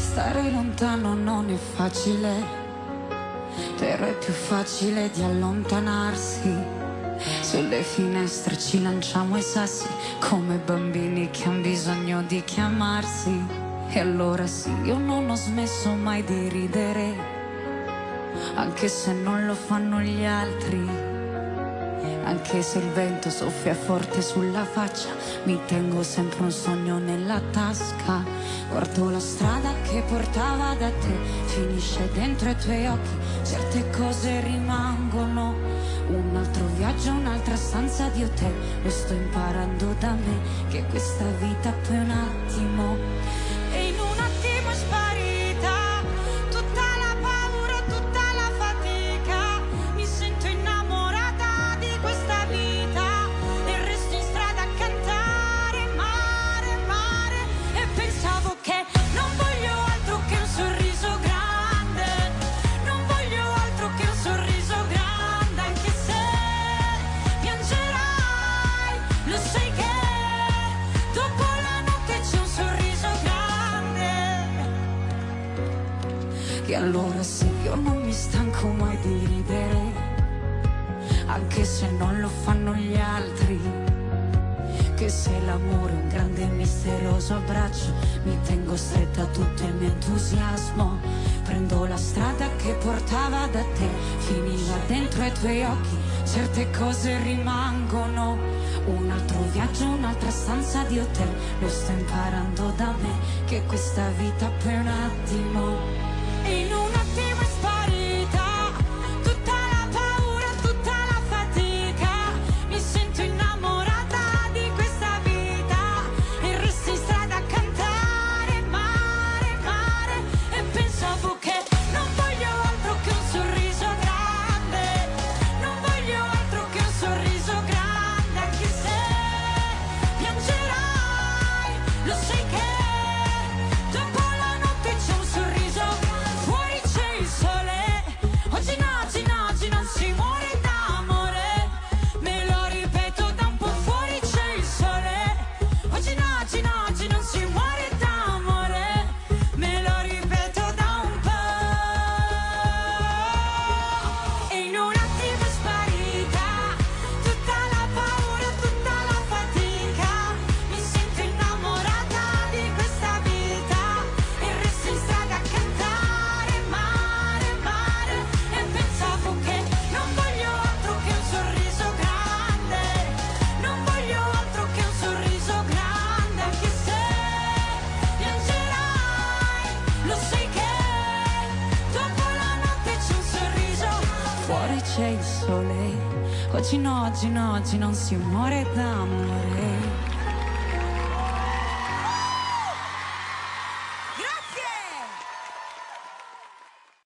Stare lontano non è facile, però è più facile di allontanarsi. Sulle finestre ci lanciamo i sassi come bambini che han bisogno di chiamarsi. E allora sì, io non ho smesso mai di ridere, anche se non lo fanno gli altri. Anche se il vento soffia forte sulla faccia, mi tengo sempre un sogno nella tasca. Guardo la strada che portava da te, finisce dentro i tuoi occhi, certe cose rimangono. Un altro viaggio, un'altra stanza di hotel, lo sto imparando da me, che questa vita poi è un attimo. E in un attimo è sparita tutta la paura, tutta la fatica. Mi sento innamorata di questa vita e resto in strada a cantare mare, mare. E pensavo che non voglio altro che un sorriso grande, non voglio altro che un sorriso grande, anche se piangerai, lo sai che dopo la notte c'è un sorriso grande. E allora sì, io non mi stanco mai di ridere, anche se non lo fanno gli altri. Che se l'amore è un grande e misterioso abbraccio, mi tengo stretta tutto il mio entusiasmo. Prendo la strada che portava da te, finiva dentro ai tuoi occhi, certe cose rimangono. Un altro viaggio, un'altra stanza di hotel, lo sto imparando da me, che questa vita poi è un attimo. E in un attimo è sparita tutta la paura, tutta la fatica. Mi sento innamorata di questa vita e resto in strada a cantare mare, mare. E pensavo che non voglio altro che un sorriso grande, non voglio altro che un sorriso grande, anche se piangerai, lo sai che dopo la notte c'è un sorriso grande. Fuori c'è il sole, oggi no, oggi no, oggi non si muore d'amore. Me lo ripeto da un po', fuori c'è il sole, oggi no, oggi no, oggi non si muore d'amore. Me lo ripeto da un po'. E in un attimo è sparita tutta la paura, tutta la fatica. Mi sento innamorata di questa vita e resto in strada a cantare mare, mare. E pensavo che non voglio altro che un sorriso grande, non voglio altro che un sorriso grande, anche se piangerai, lo sai che dopo la notte c'è un sorriso. Fuori c'è il sole, oggi no, oggi no, oggi non si muore d'amore.